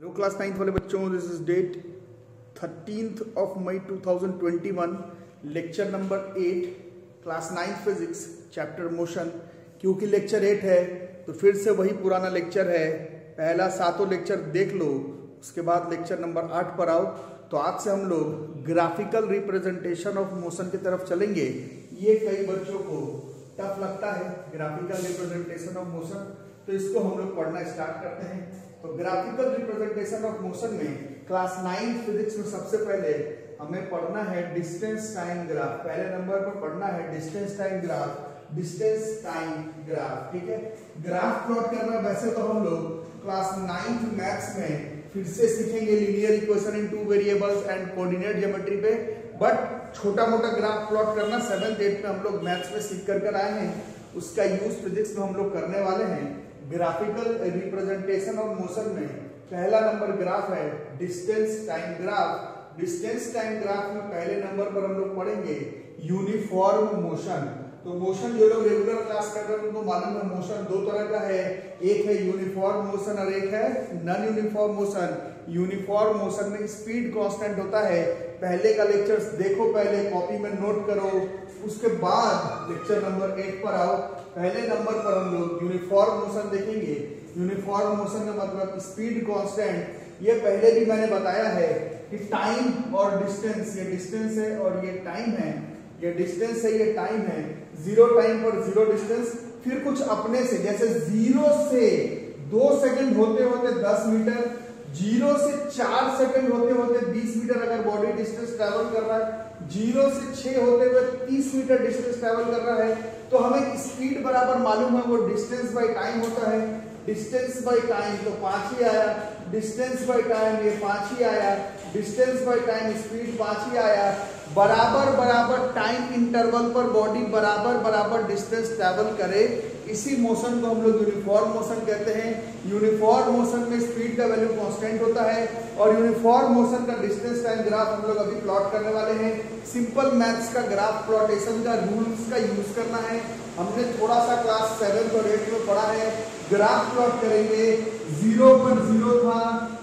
Hello class 9th वाले बच्चों, this is date 13th of May 2021, lecture number 8, class 9th physics, chapter motion. क्योंकि lecture 8 है तो फिर से वही पुराना लेक्चर है। पहला 7 लेक्चर देख लो, उसके बाद लेक्चर नंबर 8 पर आओ। तो आज से हम लोग ग्राफिकल रिप्रेजेंटेशन ऑफ मोशन की तरफ चलेंगे। ये कई बच्चों को टफ लगता है, ग्राफिकल रिप्रेजेंटेशन ऑफ मोशन, तो इसको हम लोग पढ़ना स्टार्ट करते हैं। तो ग्राफिकल रिप्रेजेंटेशन ऑफ मोशन में क्लास 9 फिजिक्स में सबसे पहले हमें पढ़ना है डिस्टेंस टाइम ग्राफ। पहले नंबर पर पढ़ना है distance time graph, distance time graph. ठीक है, ग्राफ प्लॉट करना वैसे तो हम लोग क्लास 9th मैथ्स में फिर से सीखेंगे, linear equation in 2 variables and coordinate geometry पे। बट छोटा मोटा ग्राफ प्लॉट करना 7th 8th में हम लोग मैथ्स में सीख कर आए हैं, उसका यूज फिजिक्स में हम लोग करने वाले हैं। ग्राफिकल रिप्रेजेंटेशन ऑफ मोशन में पहला नंबर ग्राफ है distance time graph. Distance time graph में पहले नंबर पर हम लोग पढ़ेंगे यूनिफॉर्म मोशन। तो मोशन जो लोग रेगुलर क्लास कर रहे हैं उनको मालूम है मोशन 2 तरह का है, एक है यूनिफॉर्म मोशन और एक है non uniform motion. Uniform motion में स्पीड कांस्टेंट होता है। पहले का लेक्चर्स देखो, पहले कॉपी में नोट करो, उसके बाद लेक्चर नंबर 8 पर आओ। पहले नंबर पर हम लोग यूनिफॉर्म मोशन देखेंगे। यूनिफॉर्म मोशन का मतलब स्पीड कांस्टेंट। ये पहले भी मैंने बताया है कि टाइम और डिस्टेंस, ये डिस्टेंस है और ये टाइम है, ये डिस्टेंस है ये टाइम है। 0 टाइम पर 0 डिस्टेंस, फिर कुछ अपने से, जैसे 0 से 2 सेकंड होते होते 10 मीटर, 0 से 4 सेकंड होते होते 20 मीटर अगर बॉडी डिस्टेंस ट्रैवल कर रहा है, 0 से 6 होते हुए 30 मीटर डिस्टेंस ट्रैवल कर रहा है, तो हमें स्पीड बराबर मालूम है वो डिस्टेंस बाय टाइम होता है। डिस्टेंस बाय टाइम तो 5 ही आया, डिस्टेंस बाय टाइम ये 5 ही आया, डिस्टेंस बाय टाइम स्पीड 5 ही आया। बराबर बराबर टाइम इंटरवल पर बॉडी बराबर बराबर डिस्टेंस ट्रैवल करे, इसी मोशन को हम लोग यूनिफॉर्म मोशन कहते हैं। यूनिफॉर्म मोशन में स्पीड का वैल्यू कांस्टेंट होता है और यूनिफॉर्म मोशन का डिस्टेंस टाइम ग्राफ हम लोग अभी प्लॉट करने वाले हैं। सिंपल मैथ्स का ग्राफ प्लॉटेशन का रूल्स का यूज करना है। हमने थोड़ा सा क्लास 7 और 8 में पढ़ा है। ग्राफ प्लॉट करेंगे, 0 पर 0 था,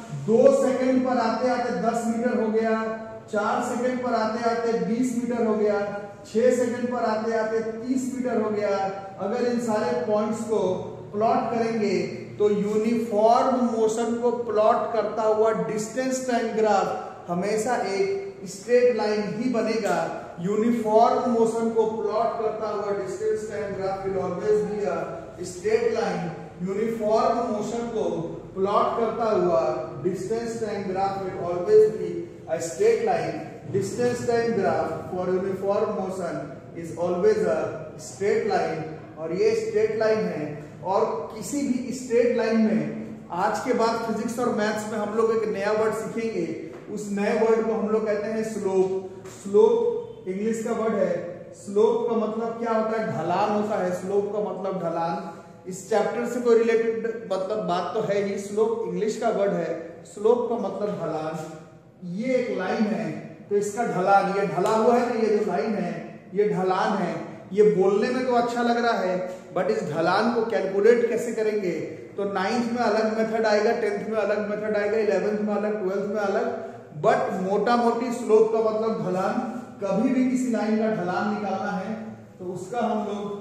2 सेकंड पर आते आते 10 मीटर हो गया, 4 सेकंड पर आते आते 20 मीटर हो गया, 6 सेकंड पर आते आते 30 मीटर हो गया। अगर इन सारे पॉइंट्स को प्लॉट करेंगे तो यूनिफॉर्म मोशन को प्लॉट करता हुआ डिस्टेंस टाइम ग्राफ हमेशा एक स्ट्रेट लाइन ही बनेगा। यूनिफॉर्म मोशन को प्लॉट करता हुआ distance time graph will always be a straight line. Uniform motion को प्लॉट करता हुआ distance time graph will always be a straight line. Distance time graph for uniform motion is always a straight line, और ये straight line है। और किसी भी straight line में आज के बाद फिजिक्स और मैथ्स में हम लोग एक नया वर्ड सीखेंगे। उस नए वर्ड को हम लोग कहते हैं स्लोप। स्लोप इंग्लिश का वर्ड है। स्लोप का मतलब क्या होता है? ढलान होता है। स्लोप का मतलब ढलान। इस चैप्टर से कोई रिलेटेड मतलब बात तो है ही। स्लोप इंग्लिश का वर्ड है, स्लोप का मतलब ढलान। ये एक लाइन है तो इसका ढलान, ये ढला हुआ है ना, ये जो लाइन है ये ढलान है। ये बोलने में तो अच्छा लग रहा है, बट इस ढलान को कैलकुलेट कैसे करेंगे? तो 9th में अलग मेथड आएगा, 10th में अलग मेथड आएगा, 11th में अलग, 12th में अलग। बट मोटा मोटी स्लोप का मतलब ढलान। कभी भी किसी लाइन का ढलान निकालना है तो उसका हम लोग,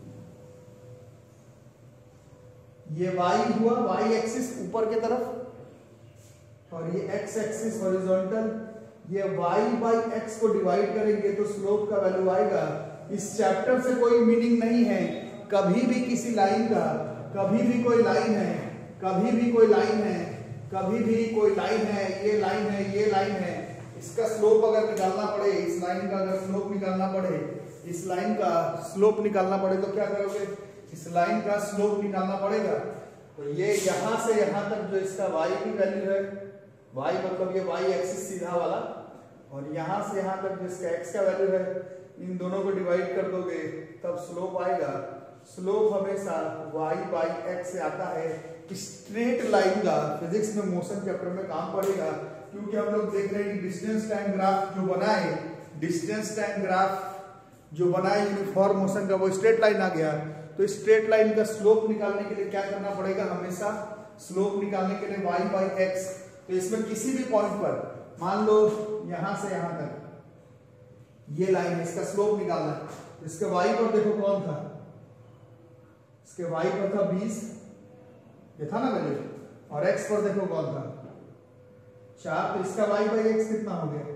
ये y हुआ, y एक्सिस ऊपर की तरफ और ये x एक्सिस हॉरिजॉन्टल, ये y बाई x को डिवाइड करेंगे तो स्लोप का वैल्यू आएगा। इस चैप्टर से कोई मीनिंग नहीं है कभी भी किसी लाइन का, कभी भी कोई लाइन है, कभी भी कोई लाइन है, कभी भी कोई लाइन है, ये लाइन है, ये लाइन है, इसका स्लोप अगर निकालना पड़े, इस लाइन का अगर स्लोप निकालना पड़े, इस लाइन का स्लोप निकालना पड़े तो क्या करोगे? इस लाइन का स्लोप निकालना पड़ेगा। तो ये यहां से यहां तक जो इसका y की वैल्यू है, y मतलब ये y एक्सिस सीधा वाला, और यहां से यहां तक जिसका x का वैल्यू है, इन दोनों को डिवाइड कर दोगे तब स्लोप आएगा। स्लोप हमेशा y बाई x से आता है। स्ट्रेट लाइन का फिजिक्स में मोशन चैप्टर में काम पड़ेगा, क्योंकि हम लोग देख रहे हैं कि डिस्टेंस टाइम ग्राफ जो बनाए, डिस्टेंस टाइम ग्राफ जो बनाए यूनिफॉर्म मोशन का, वो स्ट्रेट लाइन आ गया। तो स्ट्रेट लाइन का स्लोप निकालने के लिए क्या करना पड़ेगा? हमेशा स्लोप निकालने के लिए y बाई x तो इसमें किसी भी पॉइंट पर मान लो यहां से यहां तक ये लाइन है, इसका स्लोप निकालना है। इसके y पर देखो कौन था, इसके y पर था 20, ये था ना वैल्यू, और x पर देखो कौन था 4, तो इसका y बाई x कितना हो गया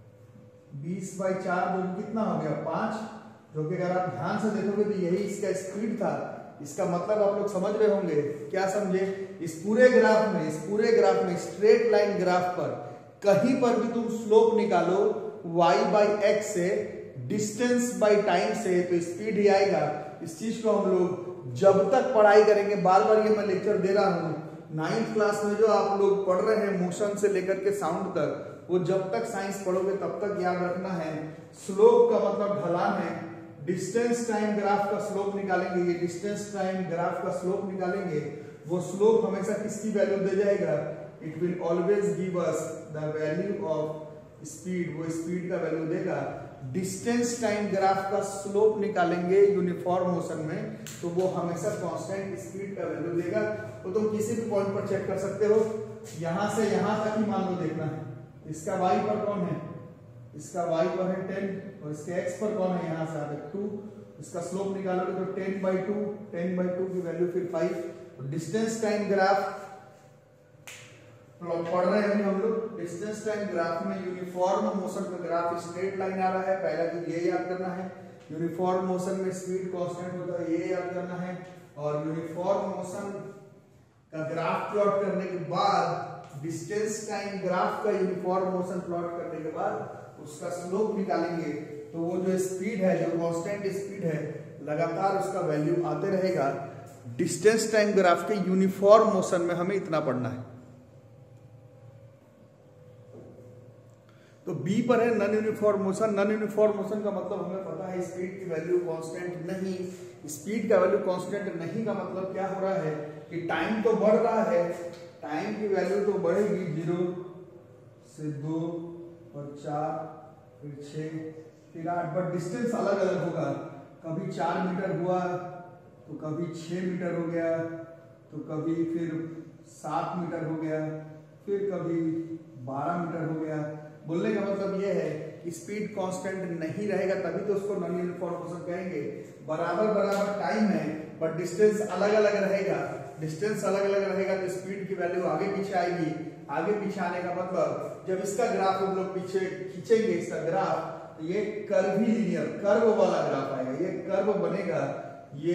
20/4 जो कितना हो गया 5, जो कि अगर आप ध्यान से देखोगे तो यही इसका स्पीड था। इसका मतलब आप लोग समझ रहे होंगे, क्या समझे, इस पूरे ग्राफ में स्ट्रेट लाइन ग्राफ पर कहीं पर भी तुम स्लोप निकालो y बाई एक्स से, डिस्टेंस बाई टाइम से, तो स्पीड ही आएगा। इस चीज को हम लोग जब तक पढ़ाई करेंगे, बार बार ये मैं लेक्चर दे रहा हूँ, 9th क्लास में जो आप लोग पढ़ रहे हैं मोशन से लेकर के साउंड तक, वो जब तक साइंस पढ़ोगे तब तक याद रखना है। स्लोप का मतलब ढलान है, डिस्टेंस टाइम ग्राफ का स्लोप निकालेंगे, ये डिस्टेंस टाइम ग्राफ का स्लोप निकालेंगे, वो स्लोप हमेशा किसकी वैल्यू दे जाएगा, it will always give us the value of speed, वो स्पीड का वैल्यू देगा। डिस्टेंस टाइम ग्राफ का स्लोप निकालेंगे यूनिफॉर्म मोशन में, तो वो हमेशा कांस्टेंट स्पीड का वैल्यू देगा। तो तुम किसी भी पॉइंट पर चेक कर सकते हो, यहां से यहां तक ही मान लो देखना है, इसका y पर कौन है, इसका y पर है 10, और इसके x पर कौन है, यहां से आगे 2, इसका स्लोप निकालोगे तो 10/2 की वैल्यू फिर 5। डिस्टेंस टाइम ग्राफ पढ़ रहे हैं हम लोग, डिस्टेंस टाइम ग्राफ में यूनिफॉर्म मोशन का ग्राफ स्ट्रेट लाइन आ रहा है, पहला तो ये याद करना है। यूनिफॉर्म मोशन में स्पीड कांस्टेंट होता है, ये याद करना है। और यूनिफॉर्म मोशन का ग्राफ प्लॉट करने के बाद, डिस्टेंस टाइम ग्राफ का यूनिफॉर्म मोशन प्लॉट करने के बाद उसका स्लोप निकालेंगे, तो वो जो स्पीड है, जो कांस्टेंट स्पीड है, लगातार उसका वैल्यू आते रहेगा। डिस्टेंस टाइम ग्राफ के यूनिफॉर्म मोशन में हमें इतना पढ़ना है। तो बी पर है non uniform motion. Non uniform motion का मतलब हमें पता है स्पीड की वैल्यू कांस्टेंट नहीं। स्पीड का वैल्यू कांस्टेंट नहीं का मतलब क्या हो रहा है कि टाइम तो बढ़ रहा है, टाइम की वैल्यू तो बढ़ेगी, 0 से 2 और 4 फिर 6 फिर 8, बट डिस्टेंस अलग अलग होगा। कभी 4 मीटर हुआ तो कभी 6 मीटर हो गया, तो कभी फिर 7 मीटर हो गया, फिर कभी 12 मीटर हो गया। बोलने का मतलब ये है कि स्पीड कांस्टेंट नहीं रहेगा, तभी तो उसको नॉन यूनिफॉर्म मोशन कहेंगे। बराबर बराबर टाइम है बट डिस्टेंस अलग अलग रहेगा। डिस्टेंस अलग अलग रहेगा तो स्पीड की वैल्यू आगे पीछे आएगी। आगे पीछे आने का मतलब जब इसका ग्राफ हम लोग पीछे खींचेंगे, इसका ग्राफ, तो ये कर्वी लीनियर कर्व वाला ग्राफ आएगा, ये कर्व बनेगा, ये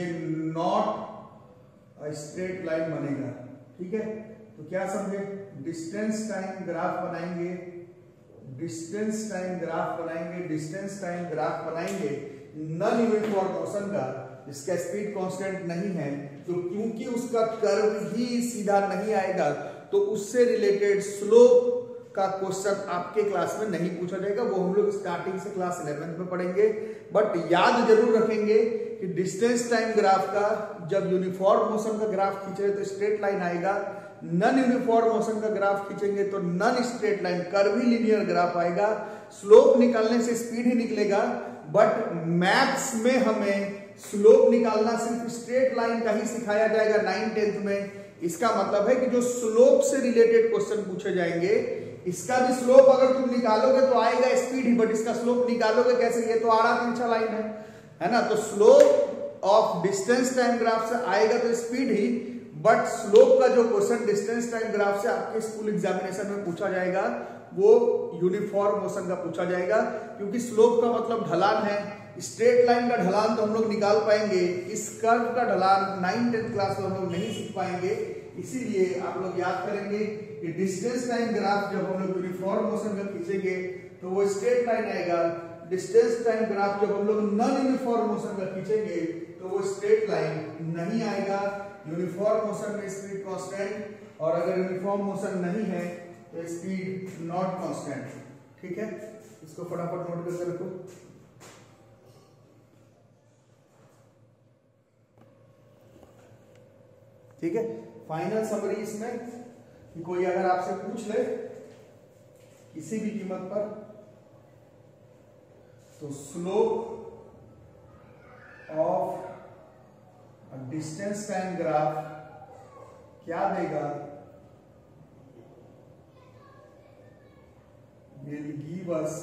नॉट स्ट्रेट लाइन बनेगा। ठीक है, तो क्या समझे, डिस्टेंस टाइम ग्राफ बनाएंगे, डिस्टेंस टाइम ग्राफ बनाएंगे, डिस्टेंस टाइम ग्राफ बनाएंगे नॉन यूनिफॉर्म मोशन का, इसका स्पीड कांस्टेंट नहीं है, तो क्योंकि उसका कर्व ही सीधा नहीं आएगा तो उससे रिलेटेड स्लोप का क्वेश्चन आपके क्लास में नहीं पूछा जाएगा, वो हम लोग स्टार्टिंग से क्लास 11th में पढ़ेंगे। बट याद जरूर रखेंगे कि डिस्टेंस टाइम ग्राफ का जब यूनिफॉर्म मोशन का ग्राफ खींचे तो स्ट्रेट लाइन आएगा, नॉन यूनिफॉर्म मोशन का ग्राफ खींचेंगे तो non straight line curvilinear graph आएगा। स्लोप निकालने से स्पीड ही निकलेगा, बट मैथ्स में हमें स्लोप निकालना सिर्फ स्ट्रेट लाइन का ही सिखाया जाएगा 9th-10th में। इसका मतलब है कि जो स्लोप से रिलेटेड क्वेश्चन पूछे जाएंगे, इसका भी स्लोप अगर तुम निकालोगे तो आएगा स्पीड ही, बट इसका स्लोप निकालोगे कैसे, ये तो आड़ा तिरछा लाइन है ना, तो slope of distance time graph से आएगा तो स्पीड ही, बट स्लोप का जो क्वेश्चन डिस्टेंस टाइम ग्राफ से आपके स्कूल एग्जामिनेशन में पूछा जाएगा वो यूनिफॉर्म मोशन का पूछा जाएगा, क्योंकि स्लोप का मतलब ढलान है। स्ट्रेट लाइन का ढलान तो हम लोग निकाल पाएंगे, इस कर्व का ढलान 9th-10th क्लास में हम लोग नहीं सीख पाएंगे। इसीलिए आप लोग याद करेंगे कि डिस्टेंस टाइम ग्राफ जब हम लोग यूनिफॉर्म मोशन का खींचेंगे तो वो स्ट्रेट लाइन आएगा। डिस्टेंस टाइम ग्राफ जब हम लोग नॉन यूनिफॉर्म मोशन का खींचेंगे तो वो स्ट्रेट लाइन नहीं आएगा। यूनिफॉर्म मोशन में स्पीड कांस्टेंट, और अगर यूनिफॉर्म मोशन नहीं है तो स्पीड नॉट कांस्टेंट। ठीक है, इसको फटाफट नोट करके रखो। ठीक है, फाइनल समरी इसमें कि कोई अगर आपसे पूछ ले किसी भी कीमत पर, तो slope of distance time graph क्या देगा, will give us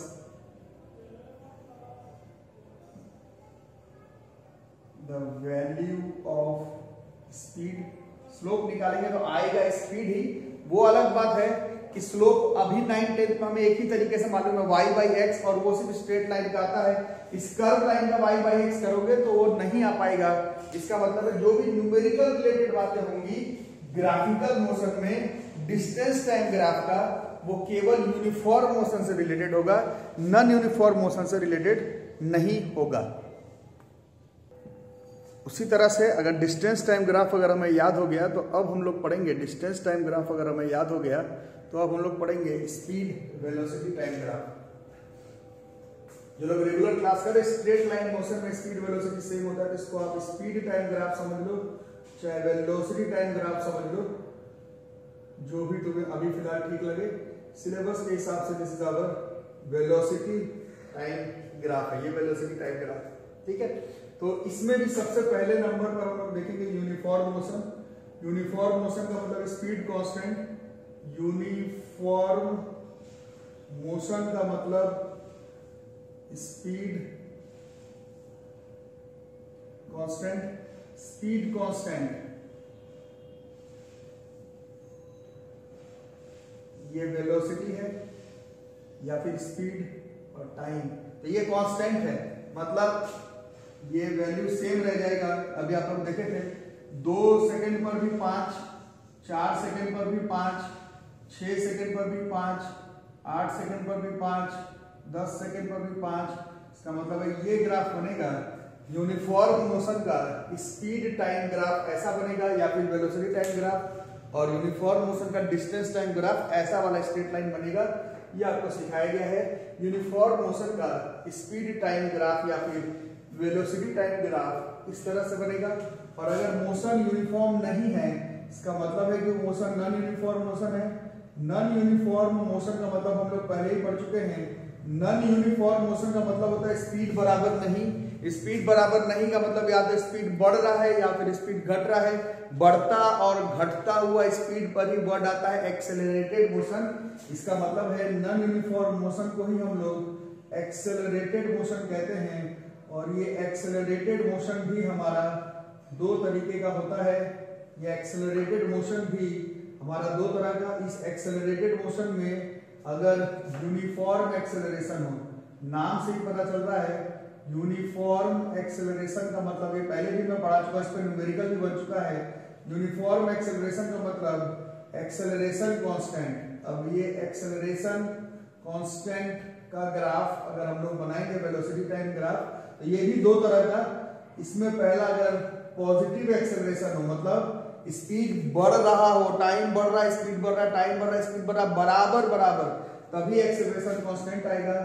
the value of speed। Slope निकालेंगे तो आएगा स्पीड ही। वो अलग बात है कि स्लोप अभी 9/10 में हमें एक ही तरीके से मालूम है y/x, और वो सिर्फ स्ट्रेट लाइन का आता है। इस कर्व लाइन का y/x करोगे तो वो नहीं आ पाएगा। इसका मतलब है जो भी न्यूमेरिकल रिलेटेड बातें होंगी ग्राफिकल मोशन में, डिस्टेंस टाइम ग्राफ का, वो केवल यूनिफॉर्म मोशन से रिलेटेड होगा, नॉन यूनिफॉर्म मोशन से रिलेटेड नहीं होगा। उसी तरह से अगर डिस्टेंस टाइम ग्राफ अगर हमें याद हो गया तो अब हम लोग पढ़ेंगे, डिस्टेंस टाइम ग्राफ अगर हमें याद हो गया तो अब हम लोग पढ़ेंगे स्पीड वेलोसिटी टाइम ग्राफ। जो लोग रेगुलर क्लास कर रहे स्ट्रेट लाइन मोशन में स्पीड वेलोसिटी सेम होता है, तो इसको आप स्पीड टाइम ग्राफ समझ लो, चाहे वेलोसिटी टाइम ग्राफ समझ लो, जो भी तुम्हें अभी फिलहाल ठीक लगे। सिलेबस के हिसाब से this is our velocity time graph है, ये वेलोसिटी टाइम ग्राफ, ठीक है। तो इसमें भी सबसे पहले नंबर पर हम लोग देखेंगे यूनिफॉर्म मोशन। यूनिफॉर्म मोशन का मतलब स्पीड कांस्टेंट। यूनिफॉर्म मोशन का मतलब स्पीड कांस्टेंट। स्पीड कांस्टेंट ये वेलोसिटी है या फिर स्पीड और टाइम, तो ये कांस्टेंट है, मतलब ये वैल्यू सेम रह जाएगा। अभी आप लोग देखे थे 2 सेकंड पर भी 5, 4 सेकंड पर भी 5, 6 सेकंड पर भी 5, 8 सेकंड पर भी 5, 10 सेकंड पर भी 5। इसका मतलब है ये ग्राफ बनेगा यूनिफॉर्म मोशन का स्पीड टाइम ग्राफ ऐसा बनेगा, या फिर वेलोसिटी टाइम ग्राफ, और यूनिफॉर्म मोशन का डिस्टेंस टाइम ग्राफ ऐसा वाला स्ट्रेट लाइन बनेगा। ये आपको सिखाया गया है। यूनिफॉर्म मोशन का स्पीड टाइम ग्राफ या फिर वेलोसिटी टाइम ग्राफ इस तरह से बनेगा। और अगर मोशन यूनिफॉर्म नहीं है, इसका मतलब है कि मोशन नॉन यूनिफॉर्म मोशन है। नॉन यूनिफॉर्म मोशन का मतलब हम लोग पहले ही पढ़ चुके हैं। नॉन यूनिफॉर्म मोशन का मतलब होता है स्पीड बराबर नहीं। स्पीड बराबर नहीं का मतलब या तो स्पीड बढ़ रहा है या फिर स्पीड घट रहा है। बढ़ता और घटता हुआ स्पीड पर ही वर्ड आता है एक्सेलरेटेड मोशन। इसका मतलब है नॉन यूनिफॉर्म मोशन को ही हम लोग एक्सेलरेटेड मोशन कहते हैं। और ये एक्सेलरेटेड मोशन भी हमारा 2 तरीके का होता है। ये एक्सेलरेटेड मोशन भी हमारा 2 तरह का। इस एक्सेलरेटेड मोशन में अगर यूनिफॉर्म एक्सेलरेशन हो, नाम से ही पता चल रहा है यूनिफॉर्म एक्सेलरेशन का मतलब, ये पहले भी मैं पढ़ा चुका, इस पर न्यूमेरिकल भी बन चुका है। यूनिफॉर्म एक्सेलरेशन का मतलब एक्सेलरेशन कांस्टेंट। अब ये एक्सेलरेशन कांस्टेंट का ग्राफ अगर हम लोग बनाएंगे वेलोसिटी टाइम ग्राफ, तो ये भी 2 तरह का। इसमें पहला अगर पॉजिटिव एक्सेलरेशन हो, मतलब स्पीड बढ़ रहा हो, टाइम बढ़ रहा है, स्पीड बढ़ रहा है, टाइम बढ़ रहा है, स्पीड बढ़ रहा है, बराबर बराबर, तभी एक्सेलरेशन कांस्टेंट आएगा।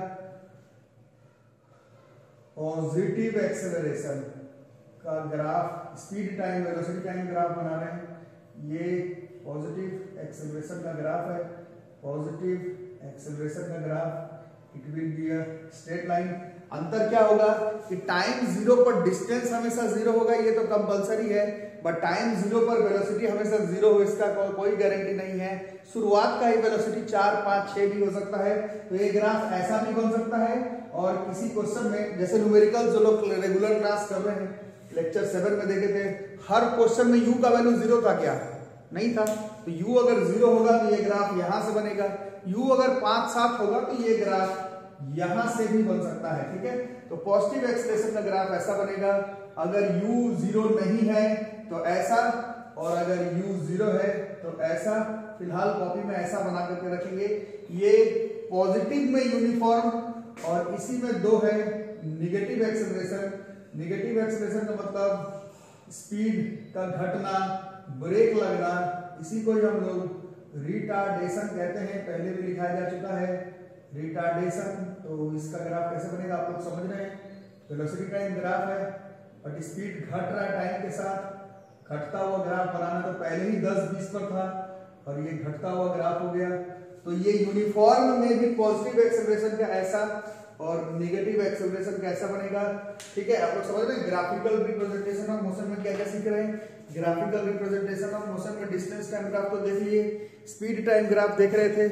पॉजिटिव एक्सेलरेशन का graph, speed time velocity time graph बना रहे हैं, ये पॉजिटिव एक्सेलरेशन का ग्राफ है। पॉजिटिव एक्सेलरेशन का graph it will be a straight line. अंतर क्या होगा कि टाइम 0 पर डिस्टेंस हमेशा 0 होगा, ये तो कंपलसरी है, बट टाइम 0 पर वेलोसिटी हमेशा 0 हो, इसका कोई गारंटी नहीं है। शुरुआत का ही वेलोसिटी 4, 5, 6 भी हो सकता है। तो ये ग्राफ ऐसा भी बन सकता है। और किसी क्वेश्चन में जैसे न्यूमेरिकल जो लोग रेगुलर क्लास कर रहे हैं, लेक्चर 7 में देखे थे, हर क्वेश्चन में u का वैल्यू 0 था क्या? नहीं था। तो u अगर 0 होगा तो ये ग्राफ यहां से बनेगा। u अगर 5, 7 होगा तो ये ग्राफ यहां से भी बन सकता है, ठीक है। तो पॉजिटिव एक्सेलरेशन का ग्राफ ऐसा बनेगा। अगर u 0 नहीं है तो ऐसा, और अगर u 0 है तो ऐसा। फिलहाल कॉपी में ऐसा बना करके रखेंगे। ये पॉजिटिव में यूनिफॉर्म, और इसी में 2 है निगेटिव एक्सेलरेशन। निगेटिव एक्सेलरेशन का मतलब स्पीड का घटना, ब्रेक लगना, इसी को ही हम लोग रिटार्डेशन कहते हैं। पहले भी लिखाया जा चुका है रिटार्डेशन। तो इसका ग्राफ कैसे बनेगा आप लोग समझ रहे हैं। वेलोसिटी टाइम ग्राफ है, बट स्पीड घट रहा है टाइम के साथ। घटता हुआ ग्राफ बनाना तो पहले ही 10-20 पर था, और ये घटता हुआ ग्राफ हो गया। तो ये यूनिफॉर्म में भी पॉजिटिव एक्सेलरेशन का ऐसा और नेगेटिव एक्सेलरेशन कैसा बनेगा, ठीक है। आप लोग समझ रहे हैं। ग्राफिकल रिप्रेजेंटेशन ऑफ मोशन में क्या क्या सीख रहे हैं। ग्राफिकल रिप्रेजेंटेशन ऑफ मोशन में डिस्टेंस टाइम ग्राफ तो देख लिए, स्पीड टाइम ग्राफ देख रहे थे,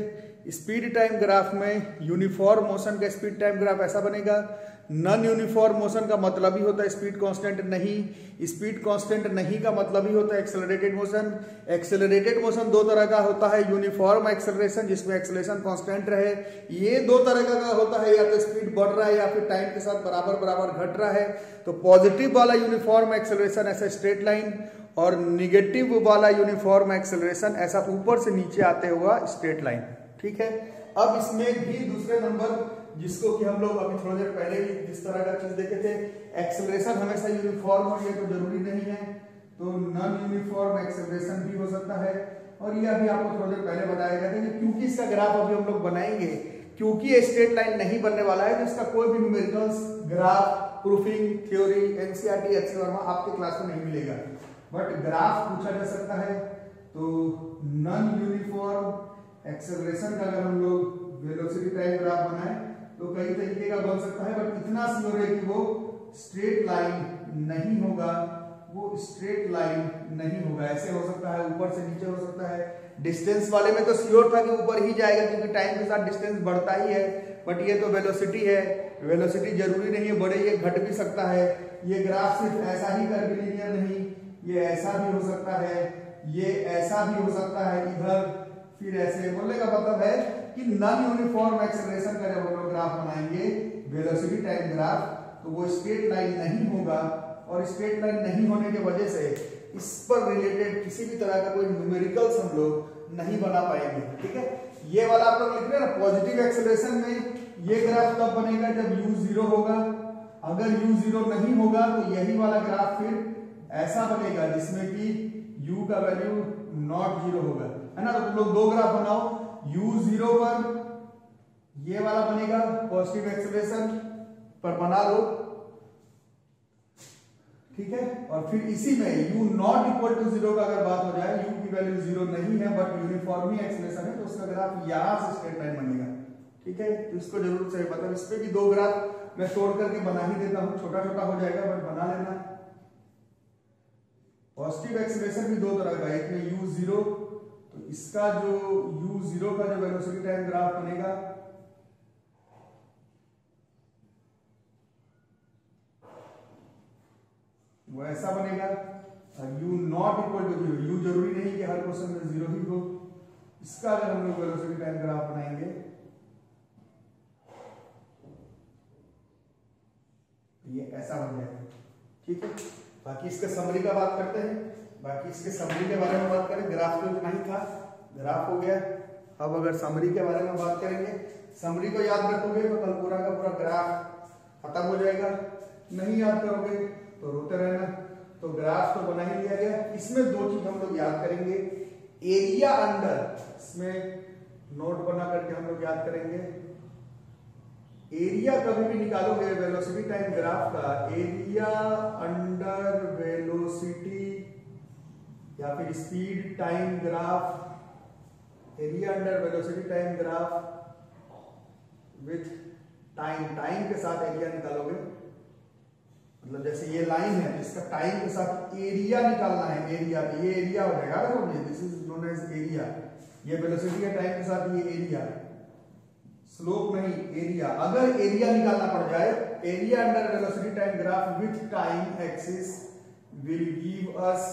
स्पीड टाइम ग्राफ में यूनिफॉर्म मोशन का स्पीड टाइम ग्राफ ऐसा बनेगा। नॉन यूनिफॉर्म मोशन का मतलब ही होता है स्पीड कांस्टेंट नहीं। स्पीड कांस्टेंट नहीं का मतलब ही होता है एक्सेलरेटेड मोशन। एक्सेलरेटेड मोशन दो तरह का होता है, यूनिफॉर्म एक्सेलरेशन जिसमें एक्सेलरेशन कांस्टेंट रहे, ये दो तरह का होता है, या तो स्पीड बढ़ रहा है या फिर टाइम के साथ बराबर बराबर घट रहा है। तो पॉजिटिव वाला यूनिफॉर्म एक्सेलरेशन ऐसा स्ट्रेट लाइन, और निगेटिव वाला यूनिफॉर्म एक्सेलरेशन ऐसा ऊपर से नीचे आते हुआ स्ट्रेट लाइन। ठीक है, अब इसमें भी दूसरे नंबर जिसको कि हम लोग अभी थोड़ी देर पहले भी जिस तरह का चीज देखे थे, एक्सेलरेशन हमेशा यूनिफॉर्म हो, ये तो जरूरी नहीं है, तो नॉन यूनिफॉर्म एक्सेलरेशन भी हो सकता है। और ये अभी आपको थोड़ी देर पहले बताया गया था कि क्योंकि इसका ग्राफ अभी हम लोग बनाएंगे, क्योंकि ये स्ट्रेट लाइन नहीं बनने वाला है, तो इसका कोई भी numericals graph proofing theory NCERT HC Verma आपके क्लास में नहीं मिलेगा, बट ग्राफ पूछा जा सकता है। तो नॉन यूनिफॉर्म एक्सेलरेशन का अगर हम लोग वेलोसिटी टाइम ग्राफ बनाए तो कई तरीके का बन सकता है, बट इतना श्योर है कि वो स्ट्रेट लाइन नहीं होगा, वो स्ट्रेट लाइन नहीं होगा, ऐसे हो सकता है, ऊपर से नीचे हो सकता है। डिस्टेंस वाले में तो श्योर था कि ऊपर ही जाएगा क्योंकि टाइम के साथ डिस्टेंस बढ़ता ही है, बट ये तो वेलोसिटी है, वेलोसिटी जरूरी नहीं है बढ़े, ये घट भी सकता है। ये ग्राफ सिर्फ ऐसा ही कर्वीलिनियर नहीं, ये ऐसा भी हो सकता है, ये ऐसा भी हो सकता है, इधर फिर ऐसे। बोलने का मतलब है कि नॉन यूनिफॉर्म एक्सेलरेशन का जब हम लोग ग्राफ बनाएंगे वेलोसिटी टाइम ग्राफ, तो वो स्ट्रेट लाइन नहीं होगा, और स्ट्रेट लाइन नहीं होने की वजह से इस पर रिलेटेड किसी भी तरह का कोई न्यूमेरिकल्स हम लोग नहीं बना पाएंगे। ठीक है, ये वाला आप लोग लिख रहे हैं ना, पॉजिटिव एक्सेलरेशन में ये ग्राफ तब बनेगा जब u 0 होगा। अगर u 0 नहीं होगा तो यही वाला ग्राफ फिर ऐसा बनेगा जिसमें कि u का वैल्यू नॉट 0 होगा, है ना। तो तुम लोग दो ग्राफ बनाओ, u 0 पर ये वाला बनेगा पॉजिटिव एक्सेलरेशन पर बना लो, ठीक है। और फिर इसी में u नॉट इक्वल टू 0 का अगर बात हो जाए, u की वैल्यू 0 नहीं है बट यूनिफॉर्मली एक्सेलरेशन है, तो उसका ग्राफ यहां से स्ट्रेट लाइन बनेगा। ठीक है, तो इसको जरूर से मतलब इस पे भी दो ग्राफ मैं तोड़ करके बना ही देता हूं, छोटा छोटा हो जाएगा बट बना लेना। पॉजिटिव एक्सेलरेशन भी दो तरह का है, एक में u 0, तो इसका जो u 0 का जो वेलोसिटी टाइम ग्राफ बनेगा वो ऐसा बनेगा, और u not equal to 0, u जरूरी नहीं कि हर क्वेश्चन में 0 ही हो। इसका अगर हम लोग वेलोसिटी टाइम ग्राफ बनाएंगे ये ऐसा बन जाएगा। ठीक है, बाकी इसके समरी का बात करते हैं। बाकी इसके समरी के बारे में बात करें, ग्राफ तो इतना ही था, ग्राफ हो गया। अब अगर समरी के बारे में बात करेंगे, समरी को याद रखोगे तो कल पूरा का पूरा ग्राफ खत्म हो जाएगा, नहीं याद करोगे तो रोते रहना। तो ग्राफ तो बना ही लिया गया। इसमें दो चीज हम लोग याद करेंगे, एरिया अंडर, इसमें नोट बना करके हम लोग याद करेंगे। एरिया कभी भी निकालोगे वेलोसिटी टाइम ग्राफ का, एरिया अंडर वेलोसिटी या फिर speed time graph, area under velocity time graph with time, time के साथ एरिया निकालोगे, मतलब जैसे ये लाइन है इसका टाइम के साथ एरिया निकालना है, एरिया, ये एरिया हो जाएगा ना, this is known as area. ये वेलोसिटी के टाइम के साथ ये एरिया, स्लोप नहीं एरिया। अगर एरिया निकालना पड़ जाए, area under velocity time graph with time axis will give us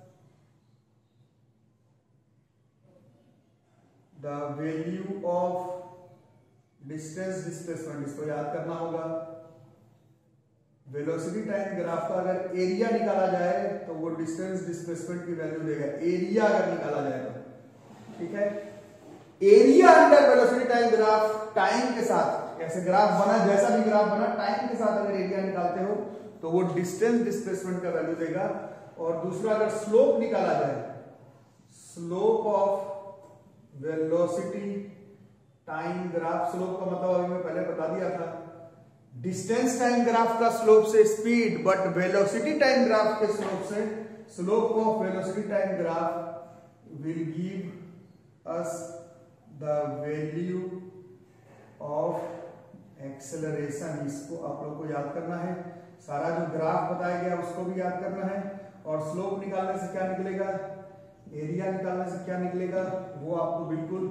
the value of distance displacement. इसको याद करना होगा। वेलोसिटी टाइम ग्राफ का अगर एरिया निकाला जाए तो वो डिस्टेंस डिस्प्लेसमेंट की वैल्यू देगा, एरिया अगर निकाला जाए तो। ठीक है, area under velocity time graph time के साथ, ऐसे ग्राफ बना, जैसा भी ग्राफ बना टाइम के साथ अगर एरिया निकालते हो तो वो डिस्टेंस डिस्प्लेसमेंट का वैल्यू देगा। और दूसरा अगर स्लोप निकाला जाए, slope of velocity time graph, slope का मतलब अभी मैं पहले बता दिया था, डिस्टेंस टाइम ग्राफ का स्लोप से speed, but velocity time graph के स्लोप से, slope of velocity time graph will give us the value of acceleration. इसको आप लोग को याद करना है, सारा जो ग्राफ बताया गया उसको भी याद करना है। और स्लोप निकालने से क्या निकलेगा, एरिया निकालने से क्या निकलेगा, वो आपको बिल्कुल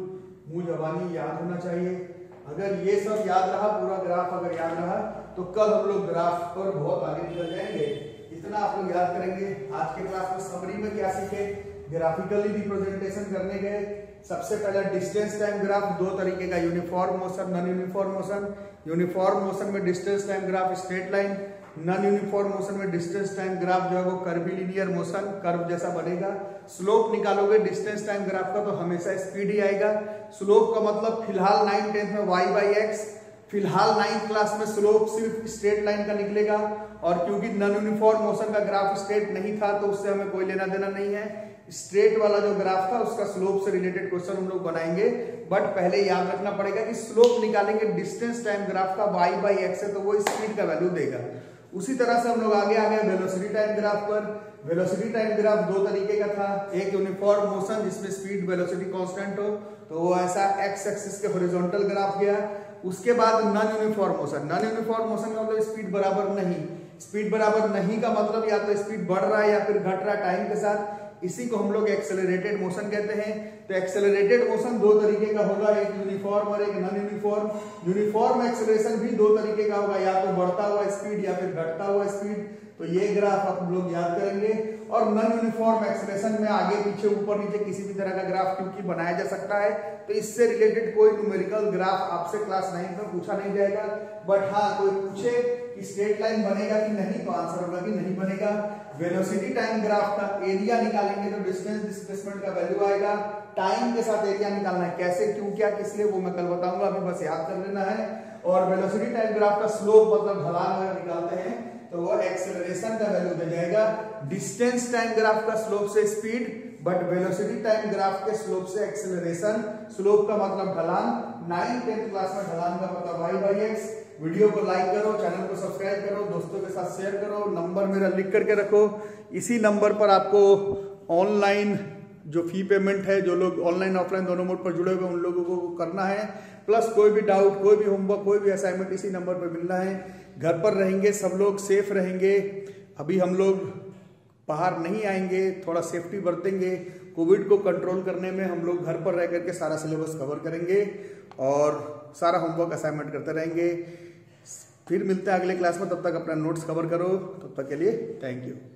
मुंह जबानी याद होना चाहिए। अगर ये सब याद रहा, पूरा ग्राफ अगर याद रहा, तो कल हम लोग ग्राफ पर बहुत आगे निकल जाएंगे। इतना आप लोग याद करेंगे। आज के क्लास में समरी में क्या सीखे, ग्राफिकली रिप्रेजेंटेशन करने गए। सबसे पहला डिस्टेंस टाइम ग्राफ, दो तरीके का, uniform motion, non uniform motion. Uniform motion में distance time graph straight line, non uniform motion में डिस्टेंस टाइम ग्राफ जो है वो कर्वीलिनियर मोशन, कर्व जैसा बनेगा। स्लोप निकालोगे डिस्टेंस टाइम ग्राफ का तो हमेशा स्पीड ही आएगा। स्लोप का मतलब फिलहाल 9th 10th में y/x, फिलहाल 9th क्लास में स्लोप सिर्फ स्ट्रेट लाइन का निकलेगा। और क्योंकि नॉन यूनिफॉर्म मोशन का ग्राफ स्ट्रेट नहीं था तो उससे हमें कोई लेना देना नहीं है। स्ट्रेट वाला जो ग्राफ था उसका स्लोप से रिलेटेड क्वेश्चन हम लोग बनाएंगे, बट पहले याद रखना पड़ेगा कि स्लोप निकालेंगे डिस्टेंस टाइम ग्राफ का y/x है तो वो स्पीड का वैल्यू देगा। उसी तरह से हम लोग आगे आ गए वेलोसिटी टाइम ग्राफ पर। वेलोसिटी टाइम ग्राफ दो तरीके का था, एक यूनिफॉर्म मोशन जिसमें स्पीड वेलोसिटी कांस्टेंट हो, तो वो ऐसा एक्स एक्सिस के हॉरिजॉन्टल ग्राफ गया। उसके बाद non uniform motion, non uniform motion का मतलब स्पीड बराबर नहीं। स्पीड बराबर नहीं का मतलब या तो स्पीड बढ़ रहा है या फिर घट रहा है टाइम के साथ, इसी को हम लोग एक्सेलरेटेड मोशन कहते हैं। तो एक्सेलरेटेड मोशन दो तरीके का होगा, एक यूनिफॉर्म और एक नॉन यूनिफॉर्म। यूनिफॉर्म एक्सेलरेशन भी दो तरीके का होगा, या तो बढ़ता हुआ स्पीड या फिर घटता हुआ स्पीड। तो ये ग्राफ आप लोग याद करेंगे। और नॉन यूनिफॉर्म एक्सेलरेशन में आगे पीछे ऊपर नीचे किसी भी तरह का ग्राफ क्योंकि बनाया जा सकता है, तो इससे रिलेटेड कोई न्यूमेरिकल ग्राफ आपसे क्लास 9 में पूछा नहीं जाएगा। बट हाँ, कोई पूछे कि स्ट्रेट लाइन बनेगा कि नहीं, तो आंसर होगा कि नहीं बनेगा। वेलोसिटी टाइम ग्राफ का एरिया निकालेंगे तो डिस्टेंस डिस्प्लेसमेंट का वैल्यू आएगा। टाइम के साथ एरिया निकालना है, कैसे, क्यों, क्या, किस लिए, वो मैं कल बताऊंगा, अभी बस याद कर लेना है। और वेलोसिटी टाइम ग्राफ का स्लोप मतलब ढलान अगर निकालते हैं तो वो एक्सेलरेशन का वैल्यू दे जाएगा। डिस्टेंस टाइम ग्राफ का स्लोप से speed, but velocity time graph के स्लोप से एक्सेलरेशन। स्लोप का मतलब ढलान, 9th 10th क्लास में ढलान का मतलब y/x। वीडियो को लाइक करो, चैनल को सब्सक्राइब करो, दोस्तों के साथ शेयर करो। नंबर मेरा लिख करके रखो, इसी नंबर पर आपको ऑनलाइन जो फी पेमेंट है, जो लोग ऑनलाइन ऑफलाइन दोनों मोड पर जुड़े हुए उन लोगों को करना है। प्लस कोई भी डाउट, कोई भी होमवर्क, कोई भी असाइनमेंट इसी नंबर पर मिलना है। घर पर रहेंगे, सब लोग सेफ रहेंगे। अभी हम लोग बाहर नहीं आएंगे, थोड़ा सेफ्टी बरतेंगे। कोविड को कंट्रोल करने में हम लोग घर पर रह करके सारा सिलेबस कवर करेंगे और सारा होमवर्क असाइनमेंट करते रहेंगे। फिर मिलते हैं अगले क्लास में, तब तक अपना नोट्स कवर करो। तब तक के लिए थैंक यू।